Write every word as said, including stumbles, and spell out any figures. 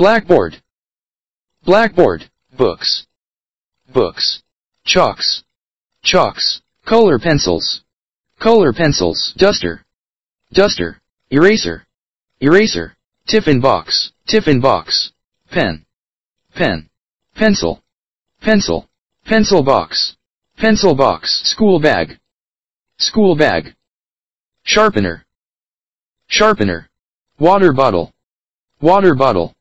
Blackboard. Blackboard. Books. Books. Chalks. Chalks. Color pencils. Color pencils. Duster. Duster. Eraser. Eraser. Tiffin box. Tiffin box. Pen. Pen. Pencil. Pencil. Pencil box. Pencil box. School bag. School bag. Sharpener. Sharpener. Water bottle. Water bottle.